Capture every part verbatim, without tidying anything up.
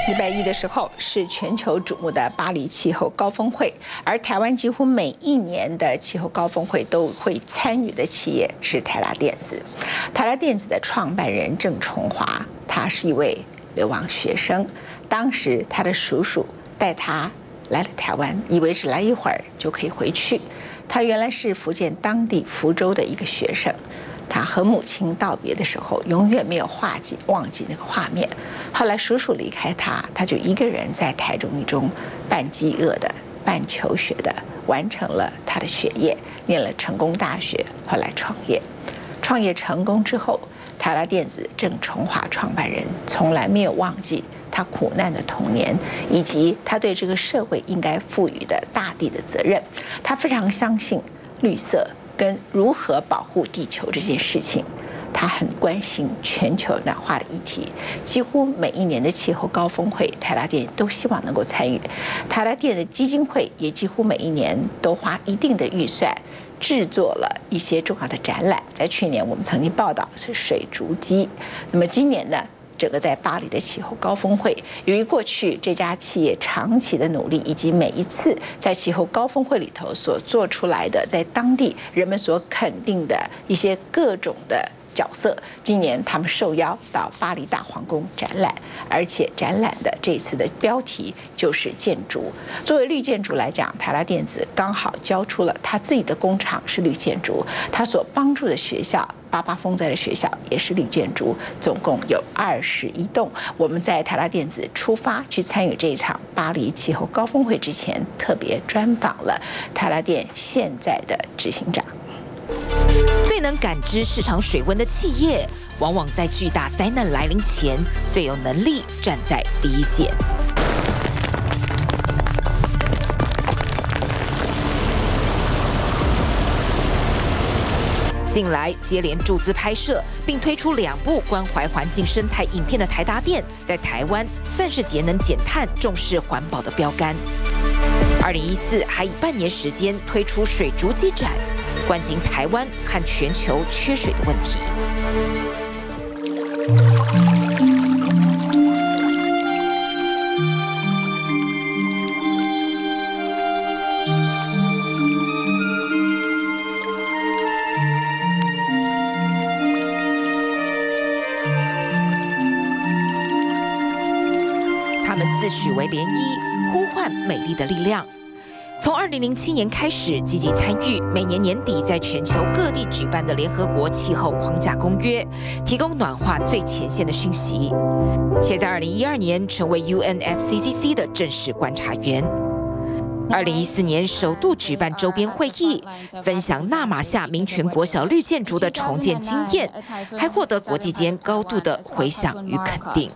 礼拜一的时候是全球瞩目的巴黎气候高峰会，而台湾几乎每一年的气候高峰会都会参与的企业是台达电子。台达电子的创办人郑崇华，他是一位流亡学生，当时他的叔叔带他来了台湾，以为只来一会儿就可以回去。他原来是福建当地福州的一个学生。 他和母亲道别的时候，永远没有忘记忘记那个画面。后来叔叔离开他，他就一个人在台中一中半饥饿的、半求学的，完成了他的学业，念了成功大学，后来创业。创业成功之后，台达电子郑崇华创办人从来没有忘记他苦难的童年，以及他对这个社会应该赋予的大地的责任。他非常相信绿色。 跟如何保护地球这件事情，他很关心全球暖化的议题。几乎每一年的气候高峰会，台达电都希望能够参与。台达电的基金会也几乎每一年都花一定的预算，制作了一些重要的展览。在去年我们曾经报道是水竹机，那么今年呢？ 整个在巴黎的气候高峰会，由于过去这家企业长期的努力，以及每一次在气候高峰会里头所做出来的，在当地人们所肯定的一些各种的角色，今年他们受邀到巴黎大皇宫展览，而且展览的这次的标题就是建筑。作为绿建筑来讲，台达电子刚好交出了他自己的工厂是绿建筑，他所帮助的学校。 八八风灾的学校也是绿建筑，总共有二十一栋。我们在台达电子出发去参与这一场巴黎气候高峰会之前，特别专访了台达电现在的执行长。 最能感知市场水温的企业，往往在巨大灾难来临前，最有能力站在第一线。 近来接连注资拍摄，并推出两部关怀环境生态影片的台达电，在台湾算是节能减碳、重视环保的标杆。二零一四还以半年时间推出水竹机展，关心台湾和全球缺水的问题。 他们自诩为涟漪，呼唤美丽的力量。从二零零七年开始，积极参与每年年底在全球各地举办的联合国气候框架公约，提供暖化最前线的讯息。且在二零一二年成为 U N F C C C 的正式观察员。二零一四年首度举办周边会议，分享纳马夏民权国小绿建筑的重建经验，还获得国际间高度的回响与肯定。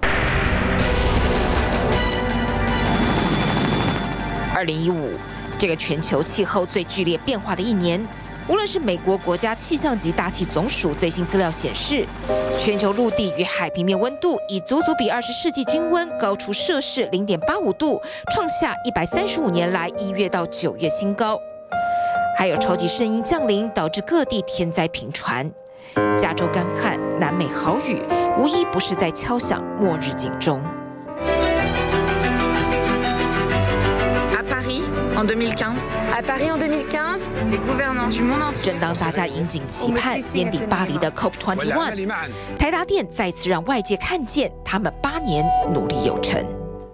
二零一五，这个全球气候最剧烈变化的一年，无论是美国国家气象及大气总署最新资料显示，全球陆地与海平面温度已足足比二十世纪均温高出摄氏零点八五度，创下一百三十五年来一月到九月新高。还有超级圣婴降临，导致各地天灾频传，加州干旱，南美豪雨，无一不是在敲响末日警钟。 En deux mille quinze, à Paris en deux mille quinze, les gouvernants du monde entier. 正当大家引颈期盼年底巴黎的 C O P 二十一，台达电再次让外界看见他们八年努力有成。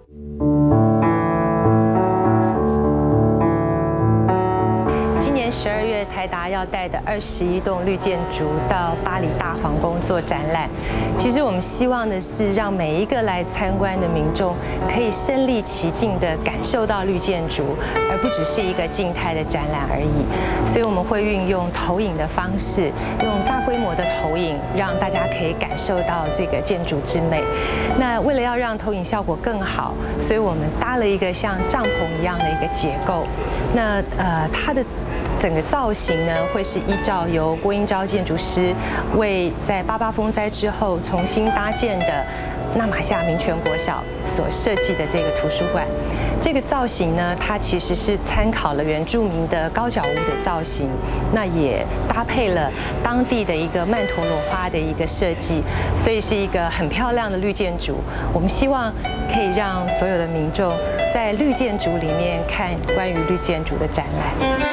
今年十二月，台达要带的二十一栋绿建筑到巴黎大皇宫做展览。其实我们希望的是，让每一个来参观的民众可以身临其境地感受到绿建筑，而不只是一个静态的展览而已。所以我们会运用投影的方式，用大规模的投影，让大家可以感受到这个建筑之美。那为了要让投影效果更好，所以我们搭了一个像帐篷一样的一个结构。那呃，它的 整个造型呢，会是依照由郭英昭建筑师为在八八风灾之后重新搭建的纳马夏民权国小所设计的这个图书馆。 这个造型呢，它其实是参考了原住民的高脚屋的造型，那也搭配了当地的一个曼陀罗花的一个设计，所以是一个很漂亮的绿建筑。我们希望可以让所有的民众在绿建筑里面看关于绿建筑的展览。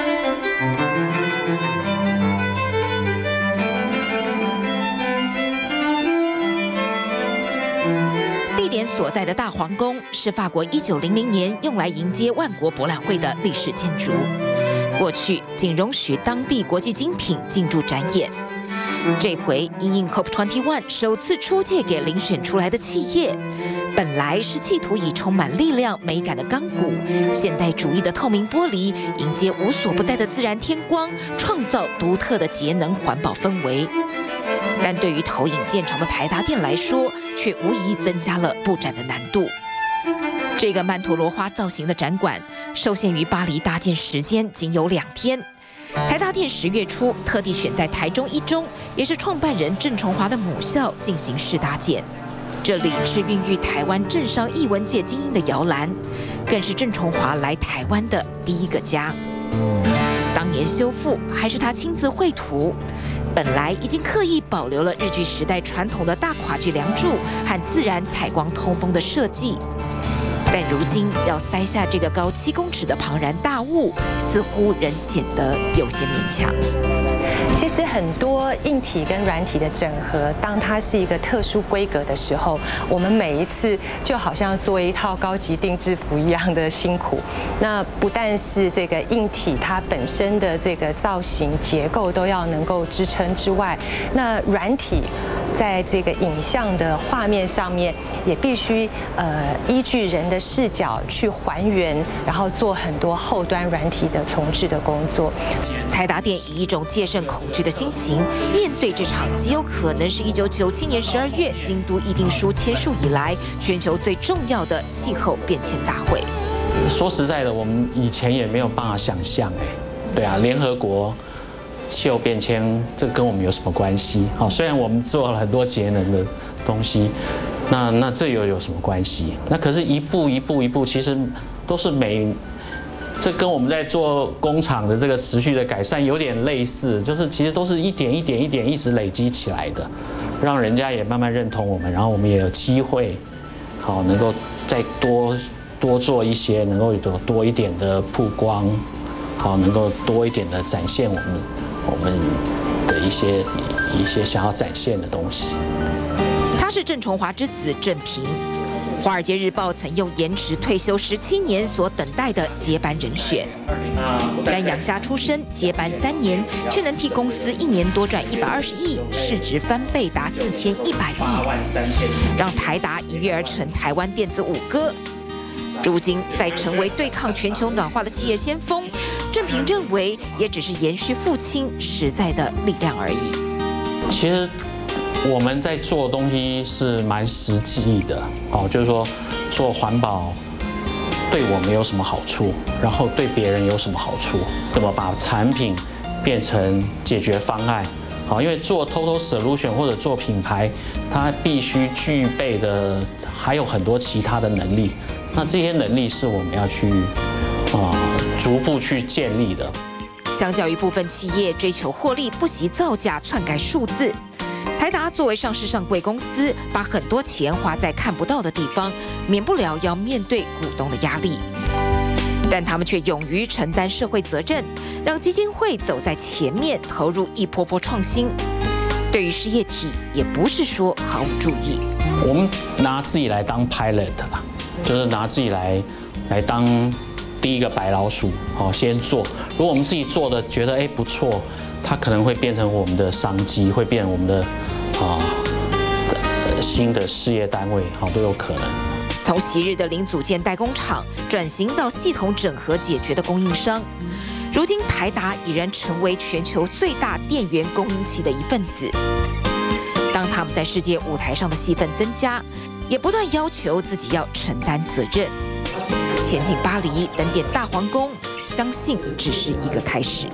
地点所在的大皇宫是法国一九零零年用来迎接万国博览会的历史建筑，过去仅容许当地国际精品进驻展演。这回因应 C O P 二十一 首次出借给遴选出来的企业，本来是企图以充满力量、美感的钢骨、现代主义的透明玻璃，迎接无所不在的自然天光，创造独特的节能环保氛围。但对于投影见长的台达电来说，却无疑增加了布展的难度。这个曼陀罗花造型的展馆受限于巴黎搭建时间仅有两天。台达电十月初特地选在台中一中，也是创办人郑崇华的母校进行试搭建。这里是孕育台湾政商艺文界精英的摇篮，更是郑崇华来台湾的第一个家。当年修复还是他亲自绘图。本来已经刻意保留了日据时代传统的大跨距梁柱和自然采光通风的设计，但如今要塞下这个高七公尺的庞然大物，似乎仍显得有些勉强。 其实很多硬体跟软体的整合，当它是一个特殊规格的时候，我们每一次就好像做一套高级定制服一样的辛苦。那不但是这个硬体它本身的这个造型结构都要能够支撑之外，那软体在这个影像的画面上面也必须呃依据人的视角去还原，然后做很多后端软体的重置的工作。 台达电以一种戒慎恐惧的心情，面对这场极有可能是一九九七年十二月京都议定书签署以来全球最重要的气候变迁大会。 说实在的，我们以前也没有办法想象，哎，对啊，联合国气候变迁这跟我们有什么关系？好，虽然我们做了很多节能的东西，那那这又有什么关系？那可是一步一步一步，其实都是每。这跟我们在做工厂的这个持续的改善有点类似，就是其实都是一点一点一点一直累积起来的，让人家也慢慢认同我们，然后我们也有机会，好能够再多多做一些，能够有多一点的曝光，好能够多一点的展现我们我们的一些一些想要展现的东西。 他是郑崇华之子郑平。《华尔街日报》曾用延迟退休十七年所等待的接班人选，但养虾出身，接班三年，却能替公司一年多赚一百二十亿，市值翻倍达四千一百亿，让台达一跃而成台湾电子五哥。如今在成为对抗全球暖化的企业先锋，郑平认为也只是延续父亲实在的力量而已。 其实。我们在做的东西是蛮实际的，哦，就是说做环保对我们有什么好处，然后对别人有什么好处，怎么把产品变成解决方案，好，因为做 total solution 或者做品牌，它必须具备的还有很多其他的能力，那这些能力是我们要去啊逐步去建立的。 相较于部分企业追求获利，不惜造假篡改数字。台达作为上市上柜公司，把很多钱花在看不到的地方，免不了要面对股东的压力。但他们却勇于承担社会责任，让基金会走在前面，投入一波波创新。对于事业体，也不是说毫无注意。 我们拿自己来当 pilot 啦，就是拿自己来来当第一个白老鼠，好，先做。如果我们自己做的觉得哎不错，它可能会变成我们的商机，会变成我们的。啊，新的事业单位好都有可能。 从昔日的零组件代工厂转型到系统整合解决的供应商，如今台达已然成为全球最大电源供应器的一份子。当他们在世界舞台上的戏份增加，也不断要求自己要承担责任。前进巴黎，等点大皇宫，相信只是一个开始。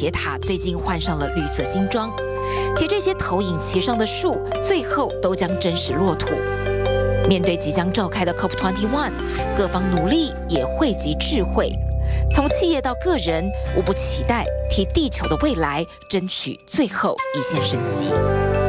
铁塔最近换上了绿色新装，且这些投影旗上的树最后都将真实落土。面对即将召开的 C O P 二十一，各方努力也汇集智慧，从企业到个人，无不期待替地球的未来争取最后一线生机。